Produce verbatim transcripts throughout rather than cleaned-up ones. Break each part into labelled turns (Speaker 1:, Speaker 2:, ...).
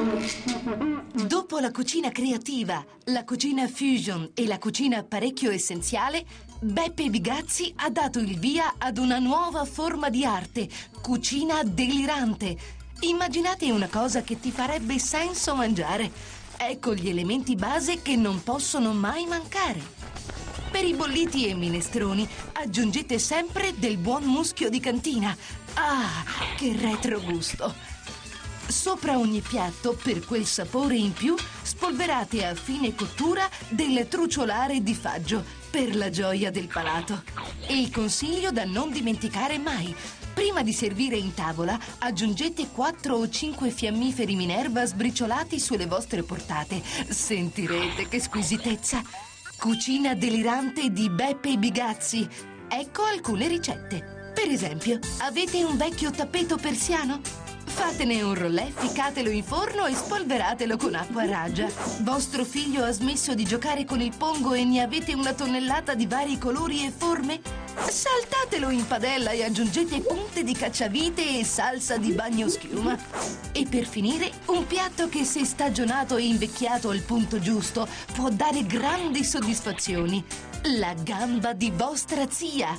Speaker 1: Dopo la cucina creativa, la cucina fusion e la cucina parecchio essenziale, Beppe Bigazzi ha dato il via ad una nuova forma di arte, cucina delirante. Immaginate una cosa che ti farebbe senso mangiare. Ecco gli elementi base che non possono mai mancare. Per i bolliti e minestroni aggiungete sempre del buon muschio di cantina. Ah, che retrogusto! Sopra ogni piatto, per quel sapore in più, spolverate a fine cottura del truciolare di faggio, per la gioia del palato. E il consiglio da non dimenticare mai: prima di servire in tavola, aggiungete quattro o cinque fiammiferi Minerva sbriciolati sulle vostre portate. Sentirete che squisitezza! Cucina delirante di Beppe Bigazzi. Ecco alcune ricette. Per esempio, avete un vecchio tappeto persiano? Fatene un rollè, ficcatelo in forno e spolveratelo con acqua raggia. Vostro figlio ha smesso di giocare con il pongo e ne avete una tonnellata di vari colori e forme? Saltatelo in padella e aggiungete punte di cacciavite e salsa di bagnoschiuma. E per finire, un piatto che, se stagionato e invecchiato al punto giusto, può dare grandi soddisfazioni: la gamba di vostra zia.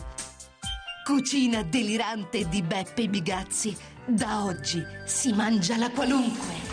Speaker 1: Cucina delirante di Beppe Bigazzi. Da oggi si mangia la qualunque.